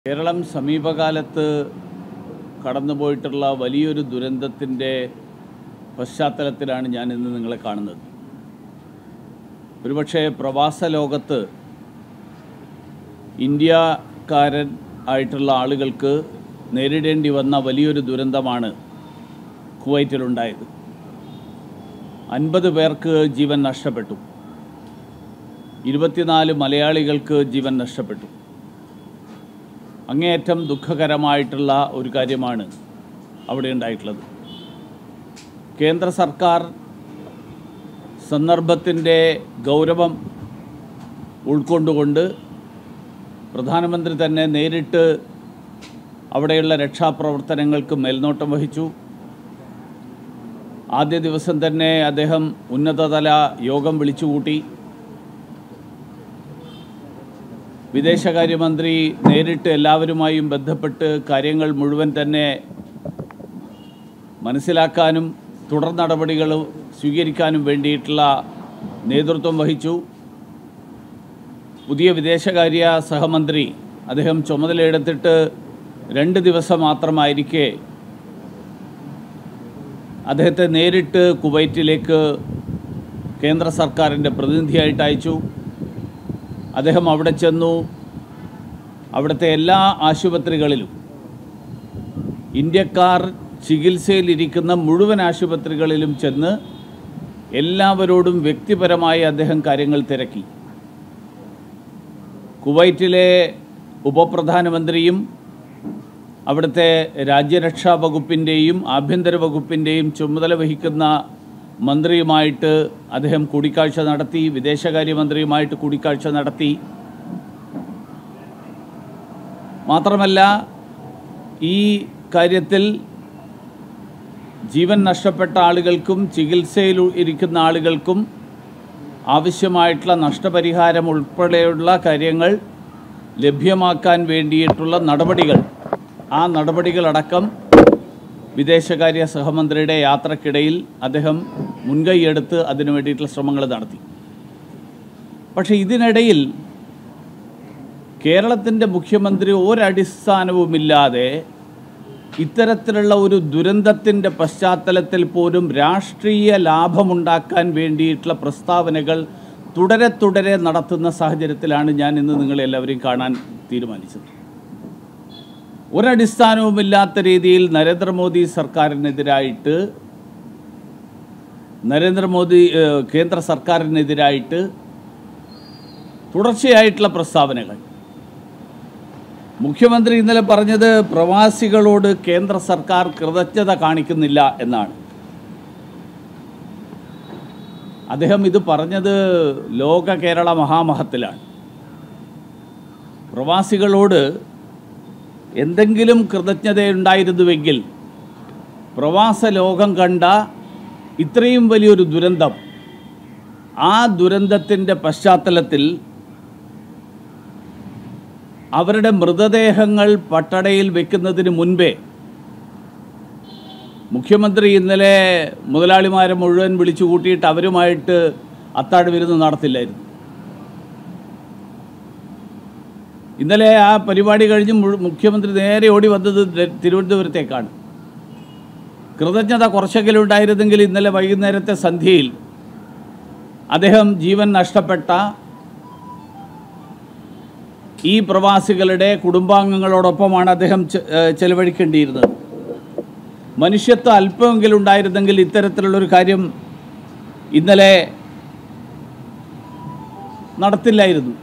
കേരളം സമീപകാലത്ത് കടന്നുപോയിട്ടുള്ള വലിയൊരു ദുരന്തത്തിൻ്റെ പശ്ചാത്തലത്തിലാണ് ഞാൻ ഇന്ന് നിങ്ങളെ കാണുന്നത്. ഒരുപക്ഷെ പ്രവാസ ലോകത്ത് ഇന്ത്യക്കാരൻ ആയിട്ടുള്ള ആളുകൾക്ക് നേരിടേണ്ടി വന്ന വലിയൊരു ദുരന്തമാണ് കുവൈറ്റിലുണ്ടായത്. 50 പേർക്ക് ജീവൻ നഷ്ടപ്പെട്ടു. 24 മലയാളികൾക്ക് ജീവൻ നഷ്ടപ്പെട്ടു. അങ്ങേയറ്റം ദുഃഖകരമായിട്ടുള്ള ഒരു കാര്യമാണ് അവിടെ ഉണ്ടായിട്ടുള്ളത്. കേന്ദ്ര സർക്കാർ സന്ദർഭത്തിൻ്റെ ഗൗരവം ഉൾക്കൊണ്ടുകൊണ്ട് പ്രധാനമന്ത്രി തന്നെ നേരിട്ട് അവിടെയുള്ള രക്ഷാപ്രവർത്തനങ്ങൾക്ക് മേൽനോട്ടം വഹിച്ചു. ആദ്യ ദിവസം തന്നെ അദ്ദേഹം ഉന്നതതല യോഗം വിളിച്ചുകൂട്ടി. വിദേശകാര്യമന്ത്രി നേരിട്ട് എല്ലാവരുമായും ബന്ധപ്പെട്ട് കാര്യങ്ങൾ മുഴുവൻ തന്നെ മനസ്സിലാക്കാനും തുടർ നടപടികൾ സ്വീകരിക്കാനും വേണ്ടിയിട്ടുള്ള നേതൃത്വം വഹിച്ചു. പുതിയ വിദേശകാര്യ സഹമന്ത്രി അദ്ദേഹം ചുമതലയെടുത്തിട്ട് 2 ദിവസം മാത്രമായിരിക്കെ അദ്ദേഹത്തെ നേരിട്ട് കുവൈറ്റിലേക്ക് കേന്ദ്ര സർക്കാരിൻ്റെ പ്രതിനിധിയായിട്ട് അയച്ചു. അദ്ദേഹം അവിടെ ചെന്നു. അവിടുത്തെ എല്ലാ ആശുപത്രികളിലും ഇന്ത്യക്കാർ ചികിത്സയിലിരിക്കുന്ന മുഴുവൻ ആശുപത്രികളിലും ചെന്ന് എല്ലാവരോടും വ്യക്തിപരമായി അദ്ദേഹം കാര്യങ്ങൾ തിരക്കി. കുവൈറ്റിലെ ഉപപ്രധാനമന്ത്രിയും അവിടുത്തെ രാജ്യരക്ഷാ വകുപ്പിൻ്റെയും ആഭ്യന്തര വകുപ്പിൻ്റെയും ചുമതല വഹിക്കുന്ന മന്ത്രിയുമായിട്ട് അദ്ദേഹം കൂടിക്കാഴ്ച നടത്തി. വിദേശകാര്യമന്ത്രിയുമായിട്ട് കൂടിക്കാഴ്ച നടത്തി. മാത്രമല്ല, ഈ കാര്യത്തിൽ ജീവൻ നഷ്ടപ്പെട്ട ആളുകൾക്കും ചികിത്സയിൽ ഇരിക്കുന്ന ആളുകൾക്കും ആവശ്യമായിട്ടുള്ള നഷ്ടപരിഹാരം ഉൾപ്പെടെയുള്ള കാര്യങ്ങൾ ലഭ്യമാക്കാൻ വേണ്ടിയിട്ടുള്ള നടപടികൾ, ആ നടപടികളടക്കം വിദേശകാര്യ സഹമന്ത്രിയുടെ യാത്രക്കിടയിൽ അദ്ദേഹം മുൻകൈയെടുത്ത് അതിനു വേണ്ടിയിട്ടുള്ള ശ്രമങ്ങൾ നടത്തി. പക്ഷേ ഇതിനിടയിൽ കേരളത്തിൻ്റെ മുഖ്യമന്ത്രി ഒരടിസ്ഥാനവുമില്ലാതെ ഇത്തരത്തിലുള്ള ഒരു ദുരന്തത്തിൻ്റെ പശ്ചാത്തലത്തിൽ പോലും രാഷ്ട്രീയ ലാഭമുണ്ടാക്കാൻ വേണ്ടിയിട്ടുള്ള പ്രസ്താവനകൾ തുടരെ നടത്തുന്ന സാഹചര്യത്തിലാണ് ഞാൻ ഇന്ന് നിങ്ങളെല്ലാവരെയും കാണാൻ തീരുമാനിച്ചത്. ഒരടിസ്ഥാനവുമില്ലാത്ത രീതിയിൽ നരേന്ദ്രമോദി സർക്കാരിനെതിരായിട്ട്, കേന്ദ്ര സർക്കാരിനെതിരായിട്ട് തുടർച്ചയായിട്ടുള്ള പ്രസ്താവനകൾ. മുഖ്യമന്ത്രി ഇന്നലെ പറഞ്ഞത് പ്രവാസികളോട് കേന്ദ്ര സർക്കാർ കൃതജ്ഞത കാണിക്കുന്നില്ല എന്നാണ്. അദ്ദേഹം ഇത് പറഞ്ഞത് ലോക കേരള മഹാമഹത്തിലാണ്. പ്രവാസികളോട് എന്തെങ്കിലും കൃതജ്ഞതയുണ്ടായിരുന്നുവെങ്കിൽ പ്രവാസ ലോകം കണ്ട ഇത്രയും വലിയൊരു ദുരന്തം, ആ ദുരന്തത്തിൻ്റെ പശ്ചാത്തലത്തിൽ അവരുടെ മൃതദേഹങ്ങൾ പട്ടടയിൽ വെക്കുന്നതിന് മുൻപേ മുഖ്യമന്ത്രി ഇന്നലെ മുതലാളിമാരെ മുഴുവൻ വിളിച്ചു കൂട്ടിയിട്ട് അവരുമായിട്ട് അത്താഴ വിരുന്ന് നടത്തില്ലായിരുന്നു. ഇന്നലെ ആ പരിപാടി കഴിഞ്ഞ് മുഖ്യമന്ത്രി നേരെ ഓടി വന്നത് തിരുവനന്തപുരത്തേക്കാണ്. കൃതജ്ഞത കുറച്ചെങ്കിലും ഉണ്ടായിരുന്നെങ്കിൽ ഇന്നലെ വൈകുന്നേരത്തെ സന്ധ്യയിൽ അദ്ദേഹം ജീവൻ നഷ്ടപ്പെട്ട ഈ പ്രവാസികളുടെ കുടുംബാംഗങ്ങളോടൊപ്പമാണ് അദ്ദേഹം ചെലവഴിക്കേണ്ടിയിരുന്നത്. മനുഷ്യത്വം അല്പമെങ്കിലും ഉണ്ടായിരുന്നെങ്കിൽ ഇത്തരത്തിലുള്ളൊരു കാര്യം ഇന്നലെ നടത്തില്ലായിരുന്നു.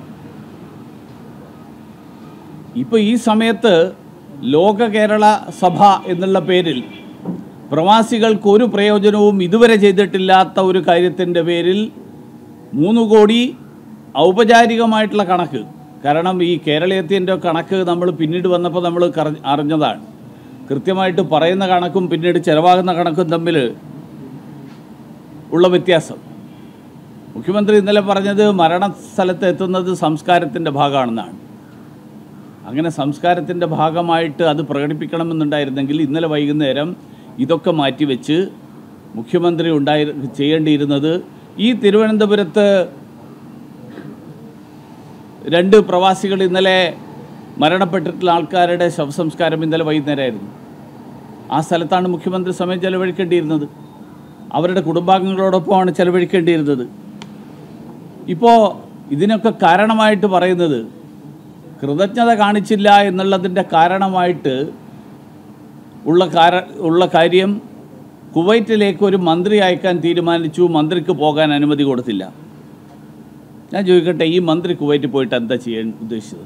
ഇപ്പോൾ ഈ സമയത്ത് ലോക കേരള സഭ എന്നുള്ള പേരിൽ പ്രവാസികൾക്ക് ഒരു പ്രയോജനവും ഇതുവരെ ചെയ്തിട്ടില്ലാത്ത ഒരു കാര്യത്തിൻ്റെ പേരിൽ 3 കോടി ഔപചാരികമായിട്ടുള്ള കണക്ക്, കാരണം ഈ കേരളീയത്തിൻ്റെ കണക്ക് നമ്മൾ പിന്നീട് വന്നപ്പോൾ നമ്മൾ അറിഞ്ഞതാണ്. കൃത്യമായിട്ട് പറയുന്ന കണക്കും പിന്നീട് ചിലവാകുന്ന കണക്കും തമ്മിൽ ഉള്ള വ്യത്യാസം. മുഖ്യമന്ത്രി ഇന്നലെ പറഞ്ഞത് മരണസ്ഥലത്ത് എത്തുന്നത് സംസ്കാരത്തിൻ്റെ ഭാഗമാണെന്നാണ്. അങ്ങനെ സംസ്കാരത്തിൻ്റെ ഭാഗമായിട്ട് അത് പ്രകടിപ്പിക്കണമെന്നുണ്ടായിരുന്നെങ്കിൽ ഇന്നലെ വൈകുന്നേരം ഇതൊക്കെ മാറ്റിവെച്ച് മുഖ്യമന്ത്രി ചെയ്യേണ്ടിയിരുന്നത് ഈ തിരുവനന്തപുരത്ത് 2 പ്രവാസികൾ ഇന്നലെ മരണപ്പെട്ടിട്ടുള്ള ആൾക്കാരുടെ ശവസംസ്കാരം ഇന്നലെ വൈകുന്നേരമായിരുന്നു. ആ സ്ഥലത്താണ് മുഖ്യമന്ത്രി സമയം ചെലവഴിക്കേണ്ടിയിരുന്നത്. അവരുടെ കുടുംബാംഗങ്ങളോടൊപ്പമാണ് ചെലവഴിക്കേണ്ടിയിരുന്നത്. ഇപ്പോൾ ഇതിനൊക്കെ കാരണമായിട്ട് പറയുന്നത് കൃതജ്ഞത കാണിച്ചില്ല എന്നുള്ളതിൻ്റെ കാരണമായിട്ട് ഉള്ള കാര്യം കുവൈറ്റിലേക്ക് ഒരു മന്ത്രി അയക്കാൻ തീരുമാനിച്ചു. മന്ത്രിക്ക് പോകാൻ അനുമതി കൊടുത്തില്ല. ഞാൻ ചോദിക്കട്ടെ, ഈ മന്ത്രി കുവൈറ്റിൽ പോയിട്ട് എന്താ ചെയ്യാൻ ഉദ്ദേശിച്ചത്?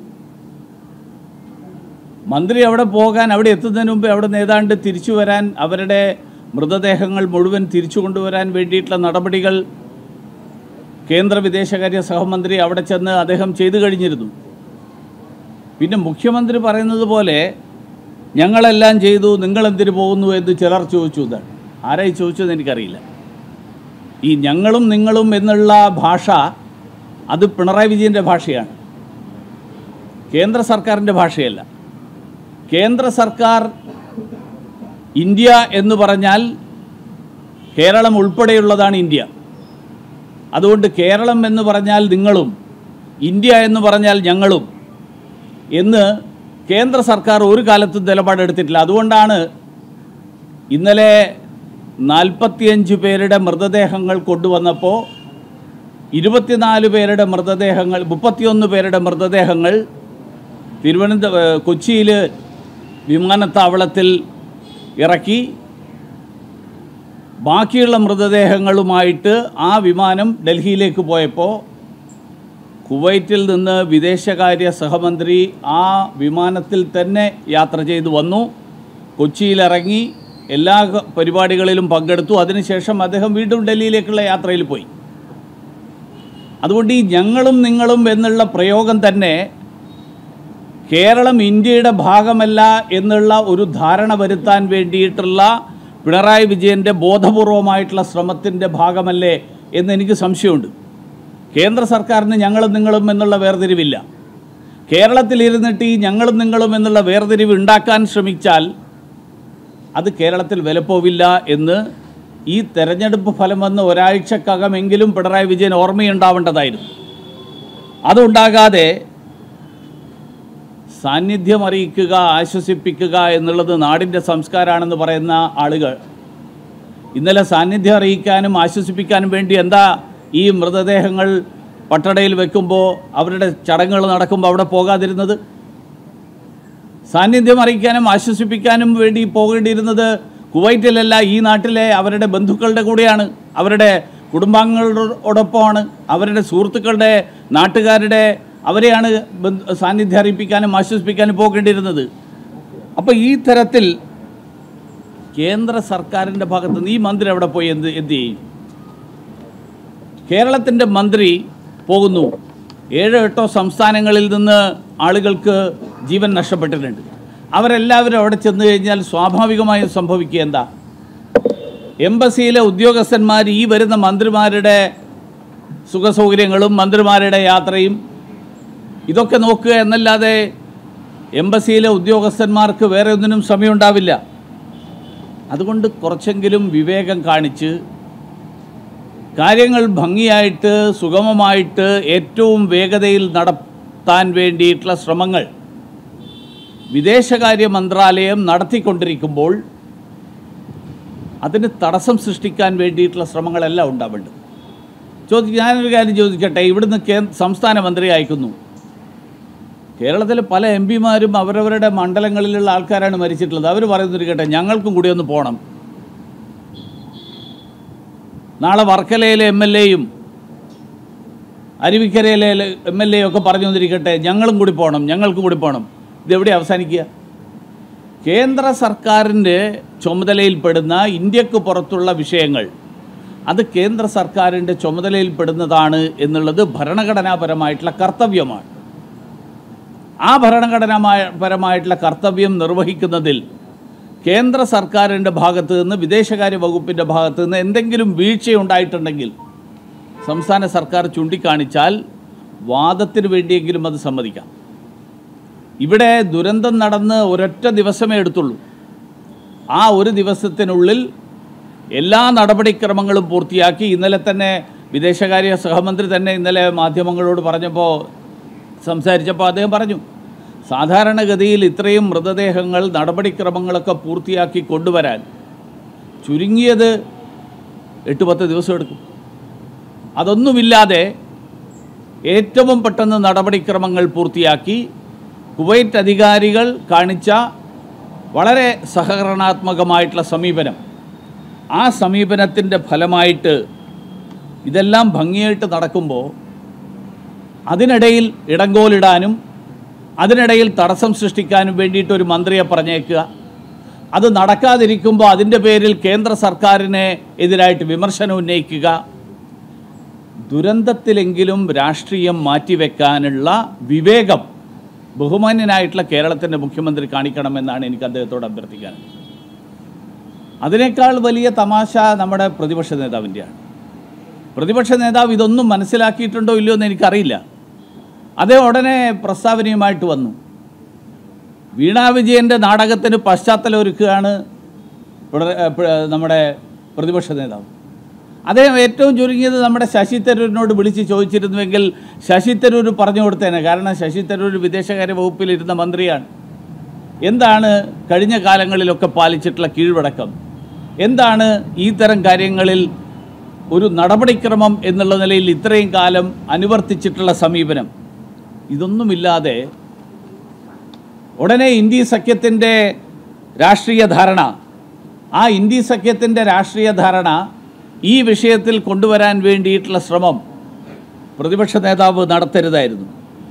മന്ത്രി അവിടെ പോകാൻ, അവിടെ എത്തുന്നതിന് മുമ്പ് അവിടെ ഏതാണ്ട് തിരിച്ചു വരാൻ, അവരുടെ മൃതദേഹങ്ങൾ മുഴുവൻ തിരിച്ചു കൊണ്ടുവരാൻ വേണ്ടിയിട്ടുള്ള നടപടികൾ കേന്ദ്ര വിദേശകാര്യ സഹമന്ത്രി അവിടെ ചെന്ന് അദ്ദേഹം ചെയ്തു കഴിഞ്ഞിരുന്നു. പിന്നെ മുഖ്യമന്ത്രി പറയുന്നത് പോലെ ഞങ്ങളെല്ലാം ചെയ്തു, നിങ്ങളെന്തിനു പോകുന്നു എന്ന് ചിലർ ചോദിച്ചു. ഇതാണ് ആരായി ചോദിച്ചത് എനിക്കറിയില്ല. ഈ ഞങ്ങളും നിങ്ങളും എന്നുള്ള ഭാഷ അത് പിണറായി വിജയൻ്റെ ഭാഷയാണ്, കേന്ദ്ര സർക്കാരിൻ്റെ ഭാഷയല്ല. കേന്ദ്ര സർക്കാർ ഇന്ത്യ എന്ന് പറഞ്ഞാൽ കേരളം ഉൾപ്പെടെയുള്ളതാണ് ഇന്ത്യ. അതുകൊണ്ട് കേരളം എന്ന് പറഞ്ഞാൽ നിങ്ങളും, ഇന്ത്യ എന്ന് പറഞ്ഞാൽ ഞങ്ങളും എന്ന് കേന്ദ്ര സർക്കാർ ഒരു കാലത്തും നിലപാടെടുത്തിട്ടില്ല. അതുകൊണ്ടാണ് ഇന്നലെ 45 പേരുടെ മൃതദേഹങ്ങൾ കൊണ്ടുവന്നപ്പോൾ 24 പേരുടെ മൃതദേഹങ്ങൾ, 31 പേരുടെ മൃതദേഹങ്ങൾ കൊച്ചിയിൽ വിമാനത്താവളത്തിൽ ഇറക്കി. ബാക്കിയുള്ള മൃതദേഹങ്ങളുമായിട്ട് ആ വിമാനം ഡൽഹിയിലേക്ക് പോയപ്പോൾ കുവൈറ്റിൽ നിന്ന് വിദേശകാര്യ സഹമന്ത്രി ആ വിമാനത്തിൽ തന്നെ യാത്ര ചെയ്തു വന്നു, കൊച്ചിയിലിറങ്ങി, എല്ലാ പരിപാടികളിലും പങ്കെടുത്തു. അതിനുശേഷം അദ്ദേഹം വീണ്ടും ഡൽഹിയിലേക്കുള്ള യാത്രയിൽ പോയി. അതുകൊണ്ട് ഈ ഞങ്ങളും നിങ്ങളും എന്നുള്ള പ്രയോഗം തന്നെ കേരളം ഇന്ത്യയുടെ ഭാഗമല്ല എന്നുള്ള ഒരു ധാരണ വരുത്താൻ വേണ്ടിയിട്ടുള്ള പിണറായി വിജയൻ്റെ ബോധപൂർവമായിട്ടുള്ള ശ്രമത്തിൻ്റെ ഭാഗമല്ലേ എന്നെനിക്ക് സംശയമുണ്ട്. കേന്ദ്ര സർക്കാരിന് ഞങ്ങളും നിങ്ങളും എന്നുള്ള വേർതിരിവില്ല. കേരളത്തിലിരുന്നിട്ട് ഈ ഞങ്ങളും നിങ്ങളും എന്നുള്ള വേർതിരിവ് ഉണ്ടാക്കാൻ ശ്രമിച്ചാൽ അത് കേരളത്തിൽ വിലപ്പോവില്ല എന്ന് ഈ തെരഞ്ഞെടുപ്പ് ഫലം വന്ന് ഒരാഴ്ചക്കകമെങ്കിലും പിണറായി വിജയൻ ഓർമ്മയുണ്ടാവേണ്ടതായിരുന്നു. അതുണ്ടാകാതെ സാന്നിധ്യം അറിയിക്കുക, ആശ്വസിപ്പിക്കുക എന്നുള്ളത് നാടിൻ്റെ സംസ്കാരമാണെന്ന് പറയുന്ന ആളുകൾ ഇന്നലെ സാന്നിധ്യം അറിയിക്കാനും ആശ്വസിപ്പിക്കാനും വേണ്ടി എന്താ ഈ മൃതദേഹങ്ങൾ പട്ടടയിൽ വെക്കുമ്പോൾ, അവരുടെ ചടങ്ങുകൾ നടക്കുമ്പോൾ അവിടെ പോകാതിരുന്നത്? സാന്നിധ്യം അറിയിക്കാനും ആശ്വസിപ്പിക്കാനും വേണ്ടി പോകേണ്ടിയിരുന്നത് കുവൈറ്റിലല്ല, ഈ നാട്ടിലെ അവരുടെ ബന്ധുക്കളുടെ കൂടെയാണ്, അവരുടെ കുടുംബാംഗങ്ങളോടൊപ്പമാണ്, അവരുടെ സുഹൃത്തുക്കളുടെ, നാട്ടുകാരുടെ, അവരെയാണ് സാന്നിധ്യം അറിയിപ്പിക്കാനും ആശ്വസിപ്പിക്കാനും പോകേണ്ടിയിരുന്നത്. അപ്പോൾ ഈ തരത്തിൽ കേന്ദ്ര സർക്കാരിൻ്റെ ഭാഗത്ത് നിന്ന് ഈ മന്ത്രി അവിടെ പോയി എന്ത് ചെയ്യും? കേരളത്തിൻ്റെ മന്ത്രി പോകുന്നു, 7-8 സംസ്ഥാനങ്ങളിൽ നിന്ന് ആളുകൾക്ക് ജീവൻ നഷ്ടപ്പെട്ടിട്ടുണ്ട്. അവരെല്ലാവരും അവിടെ ചെന്ന് കഴിഞ്ഞാൽ സ്വാഭാവികമായും സംഭവിക്കുക എന്താ? എംബസിയിലെ ഉദ്യോഗസ്ഥന്മാർ ഈ വരുന്ന മന്ത്രിമാരുടെ സുഖസൗകര്യങ്ങളും മന്ത്രിമാരുടെ യാത്രയും ഇതൊക്കെ നോക്കുക എന്നല്ലാതെ എംബസിയിലെ ഉദ്യോഗസ്ഥന്മാർക്ക് വേറെ ഒന്നിനും സമയമുണ്ടാവില്ല. അതുകൊണ്ട് കുറച്ചെങ്കിലും വിവേകം കാണിച്ച് കാര്യങ്ങൾ ഭംഗിയായിട്ട് സുഗമമായിട്ട് ഏറ്റവും വേഗതയിൽ നടത്താൻ വേണ്ടിയിട്ടുള്ള ശ്രമങ്ങൾ വിദേശകാര്യ മന്ത്രാലയം നടത്തിക്കൊണ്ടിരിക്കുമ്പോൾ അതിന് തടസ്സം സൃഷ്ടിക്കാൻ വേണ്ടിയിട്ടുള്ള ശ്രമങ്ങളെല്ലാം ഉണ്ടാവേണ്ടത്. ഞാനൊരു കാര്യം ചോദിക്കട്ടെ, ഇവിടുന്ന് സംസ്ഥാന മന്ത്രി അയക്കുന്നു. കേരളത്തിലെ പല എം പിമാരും അവരവരുടെ മണ്ഡലങ്ങളിലുള്ള ആൾക്കാരാണ് മരിച്ചിട്ടുള്ളത്. അവർ പറയുന്നൊരു കേട്ടെ, ഞങ്ങൾക്കും കൂടി ഒന്ന് പോകണം. നാളെ വർക്കലയിലെ MLA-യും അരുവിക്കരയിലെ MLA-യും ഒക്കെ പറഞ്ഞു വന്നിരിക്കട്ടെ, ഞങ്ങളും കൂടി പോകണം, ഞങ്ങൾക്കും കൂടി പോകണം. ഇതെവിടെ അവസാനിക്കുക? കേന്ദ്ര സർക്കാരിൻ്റെ ചുമതലയിൽപ്പെടുന്ന ഇന്ത്യക്ക് പുറത്തുള്ള വിഷയങ്ങൾ അത് കേന്ദ്ര സർക്കാരിൻ്റെ ചുമതലയിൽപ്പെടുന്നതാണ് എന്നുള്ളത് ഭരണഘടനാപരമായിട്ടുള്ള കർത്തവ്യമാണ്. ആ ഭരണഘടനാപരമായിട്ടുള്ള കർത്തവ്യം നിർവഹിക്കുന്നതിൽ കേന്ദ്ര സർക്കാരിൻ്റെ ഭാഗത്തു നിന്ന്, വിദേശകാര്യ വകുപ്പിൻ്റെ ഭാഗത്തു നിന്ന് എന്തെങ്കിലും വീഴ്ചയുണ്ടായിട്ടുണ്ടെങ്കിൽ സംസ്ഥാന സർക്കാർ ചൂണ്ടിക്കാണിച്ചാൽ വാദത്തിന് വേണ്ടിയെങ്കിലും അത് സമ്മതിക്കാം. ഇവിടെ ദുരന്തം നടന്ന് ഒരൊറ്റ ദിവസമേ എടുത്തുള്ളൂ. ആ ഒരു ദിവസത്തിനുള്ളിൽ എല്ലാ നടപടിക്രമങ്ങളും പൂർത്തിയാക്കി. ഇന്നലെ തന്നെ വിദേശകാര്യ സഹമന്ത്രി തന്നെ ഇന്നലെ മാധ്യമങ്ങളോട് സംസാരിച്ചപ്പോൾ അദ്ദേഹം പറഞ്ഞു, സാധാരണഗതിയിൽ ഇത്രയും മൃതദേഹങ്ങൾ നടപടിക്രമങ്ങളൊക്കെ പൂർത്തിയാക്കി കൊണ്ടുവരാൻ ചുരുങ്ങിയത് 8-10 ദിവസം എടുക്കും. അതൊന്നുമില്ലാതെ ഏറ്റവും പെട്ടെന്ന് നടപടിക്രമങ്ങൾ പൂർത്തിയാക്കി കുവൈറ്റ് അധികാരികൾ കാണിച്ച വളരെ സഹകരണാത്മകമായിട്ടുള്ള സമീപനം, ആ സമീപനത്തിൻ്റെ ഫലമായിട്ട് ഇതെല്ലാം ഭംഗിയായിട്ട് നടക്കുമ്പോൾ അതിനിടയിൽ ഇടങ്കോലിടാനും അതിനിടയിൽ തടസ്സം സൃഷ്ടിക്കാനും വേണ്ടിയിട്ട് ഒരു മന്ത്രിയെ പറഞ്ഞേക്കുക, അത് നടക്കാതിരിക്കുമ്പോൾ അതിൻ്റെ പേരിൽ കേന്ദ്ര സർക്കാരിനെ എതിരായിട്ട് വിമർശനം ഉന്നയിക്കുക, ദുരന്തത്തിലെങ്കിലും രാഷ്ട്രീയം മാറ്റിവെക്കാനുള്ള വിവേകം ബഹുമാന്യനായിട്ടുള്ള കേരളത്തിൻ്റെ മുഖ്യമന്ത്രി കാണിക്കണമെന്നാണ് എനിക്ക് അദ്ദേഹത്തോട് അഭ്യർത്ഥിക്കാൻ. അതിനേക്കാൾ വലിയ തമാശ നമ്മുടെ പ്രതിപക്ഷ നേതാവിൻ്റെയാണ്. പ്രതിപക്ഷ നേതാവ് ഇതൊന്നും മനസ്സിലാക്കിയിട്ടുണ്ടോ ഇല്ലയോ എന്ന് എനിക്കറിയില്ല. അതേ ഉടനെ പ്രസ്താവനയുമായിട്ട് വന്നു. വീണാ വിജയൻ്റെ നാടകത്തിന് പശ്ചാത്തലം ഒരുക്കുകയാണ് നമ്മുടെ പ്രതിപക്ഷ നേതാവ്. അദ്ദേഹം ഏറ്റവും ചുരുങ്ങിയത് നമ്മുടെ ശശി തരൂരിനോട് വിളിച്ച് ചോദിച്ചിരുന്നുവെങ്കിൽ ശശി തരൂർ പറഞ്ഞു കൊടുത്തേനെ. കാരണം ശശി തരൂർ വിദേശകാര്യ വകുപ്പിലിരുന്ന മന്ത്രിയാണ്. എന്താണ് കഴിഞ്ഞ കാലങ്ങളിലൊക്കെ പാലിച്ചിട്ടുള്ള കീഴ്വഴക്കം, എന്താണ് ഈ തരം കാര്യങ്ങളിൽ ഒരു നടപടിക്രമം എന്നുള്ള നിലയിൽ ഇത്രയും കാലം അനുവർത്തിച്ചിട്ടുള്ള സമീപനം, ഇതൊന്നുമില്ലാതെ ഉടനെ ഇന്ത്യ സഖ്യത്തിൻ്റെ രാഷ്ട്രീയ ധാരണ, ആ ഇന്ത്യ സഖ്യത്തിൻ്റെ രാഷ്ട്രീയ ധാരണ ഈ വിഷയത്തിൽ കൊണ്ടുവരാൻ വേണ്ടിയിട്ടുള്ള ശ്രമം പ്രതിപക്ഷ നേതാവ് നടത്തരുതായിരുന്നു.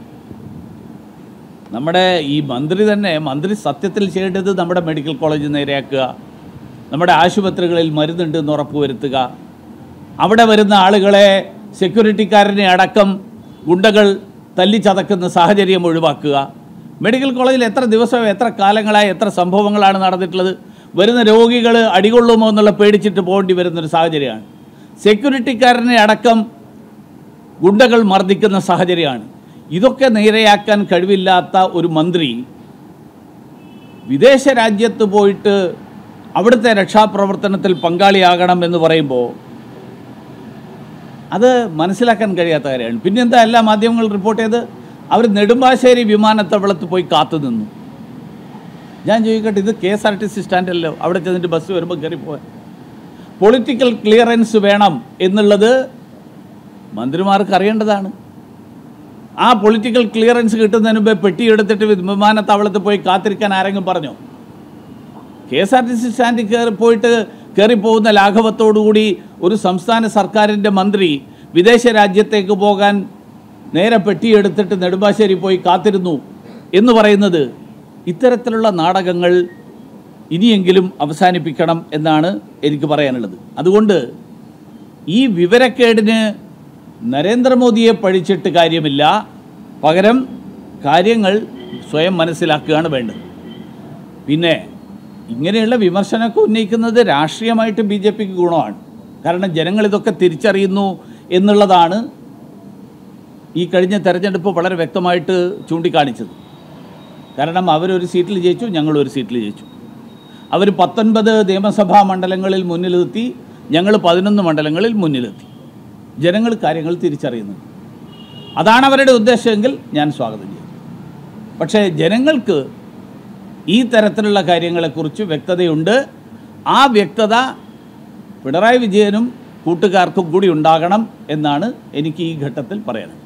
നമ്മുടെ ഈ മന്ത്രി സത്യത്തിൽ ചെയ്യേണ്ടത് നമ്മുടെ മെഡിക്കൽ കോളേജ് നേരെയാക്കുക, നമ്മുടെ ആശുപത്രികളിൽ മരുന്നുണ്ടെന്ന് ഉറപ്പുവരുത്തുക, അവിടെ വരുന്ന ആളുകളെ സെക്യൂരിറ്റിക്കാരനെ അടക്കം ഗുണ്ടകൾ തല്ലിച്ചതക്കുന്ന സാഹചര്യം ഒഴിവാക്കുക. മെഡിക്കൽ കോളേജിൽ എത്ര ദിവസം എത്ര കാലങ്ങളായി എത്ര സംഭവങ്ങളാണ് നടന്നിട്ടുള്ളത്. വരുന്ന രോഗികൾ അടികൊള്ളുമോ എന്നുള്ള പേടിച്ചിട്ട് പോകേണ്ടി വരുന്നൊരു സാഹചര്യമാണ്. സെക്യൂരിറ്റിക്കാരനെ അടക്കം ഗുണ്ടകൾ മർദ്ദിക്കുന്ന സാഹചര്യമാണ്. ഇതൊക്കെ നേരെയാക്കാൻ കഴിവില്ലാത്ത ഒരു മന്ത്രി വിദേശ രാജ്യത്ത് പോയിട്ട് അവിടുത്തെ രക്ഷാപ്രവർത്തനത്തിൽ പങ്കാളിയാകണം എന്ന് പറയുമ്പോൾ അത് മനസ്സിലാക്കാൻ കഴിയാത്ത കാര്യമാണ്. പിന്നെന്താ എല്ലാ മാധ്യമങ്ങൾ റിപ്പോർട്ട് ചെയ്ത് അവർ നെടുമ്പാശ്ശേരി വിമാനത്താവളത്ത് പോയി കാത്തു നിന്നു. ഞാൻ ചോദിക്കട്ടെ, ഇത് KSRTC സ്റ്റാൻഡല്ലോ, അവിടെ ചെന്നിട്ട് ബസ് വരുമ്പോൾ കയറിപ്പോയാൽ പൊളിറ്റിക്കൽ ക്ലിയറൻസ് വേണം എന്നുള്ളത് മന്ത്രിമാർക്ക് അറിയേണ്ടതാണ്. ആ പൊളിറ്റിക്കൽ ക്ലിയറൻസ് കിട്ടുന്നതിന് മുമ്പേ പെട്ടിയെടുത്തിട്ട് വിമാനത്താവളത്ത് പോയി കാത്തിരിക്കാൻ ആരെങ്കിലും പറഞ്ഞോ? KSRTC സ്റ്റാൻഡിൽ കയറിപ്പോകുന്ന ലാഘവത്തോടുകൂടി ഒരു സംസ്ഥാന സർക്കാരിൻ്റെ മന്ത്രി വിദേശ രാജ്യത്തേക്ക് പോകാൻ നേരെ പെട്ടിയെടുത്തിട്ട് നെടുമ്പാശ്ശേരി പോയി കാത്തിരുന്നു എന്ന് പറയുന്നത്, ഇത്തരത്തിലുള്ള നാടകങ്ങൾ ഇനിയെങ്കിലും അവസാനിപ്പിക്കണം എന്നാണ് എനിക്ക് പറയാനുള്ളത്. അതുകൊണ്ട് ഈ വിവരക്കേടിന് നരേന്ദ്രമോദിയെ പഴിച്ചിട്ട് കാര്യമില്ല, പകരം കാര്യങ്ങൾ സ്വയം മനസ്സിലാക്കുകയാണ് വേണ്ടത്. പിന്നെ ഇങ്ങനെയുള്ള വിമർശനമൊക്കെ ഉന്നയിക്കുന്നത് രാഷ്ട്രീയമായിട്ട് BJPക്ക് ഗുണമാണ്. കാരണം ജനങ്ങളിതൊക്കെ തിരിച്ചറിയുന്നു എന്നുള്ളതാണ് ഈ കഴിഞ്ഞ തെരഞ്ഞെടുപ്പ് വളരെ വ്യക്തമായിട്ട് ചൂണ്ടിക്കാണിച്ചത്. കാരണം അവരൊരു സീറ്റിൽ ജയിച്ചു, ഞങ്ങളൊരു സീറ്റിൽ ജയിച്ചു. അവർ 19 നിയമസഭാ മണ്ഡലങ്ങളിൽ മുന്നിലെത്തി, ഞങ്ങൾ 11 മണ്ഡലങ്ങളിൽ മുന്നിലെത്തി. ജനങ്ങൾ കാര്യങ്ങൾ തിരിച്ചറിയുന്നുണ്ട്. അതാണ് അവരുടെ ഉദ്ദേശമെങ്കിൽ ഞാൻ സ്വാഗതം ചെയ്യും. പക്ഷേ ജനങ്ങൾക്ക് ഈ തരത്തിലുള്ള കാര്യങ്ങളെക്കുറിച്ച് വ്യക്തതയുണ്ട്. ആ വ്യക്തത പിണറായി വിജയനും കൂട്ടുകാർക്കും കൂടി ഉണ്ടാകണം എന്നാണ് എനിക്ക് ഈ ഘട്ടത്തിൽ പറയാനുള്ളത്.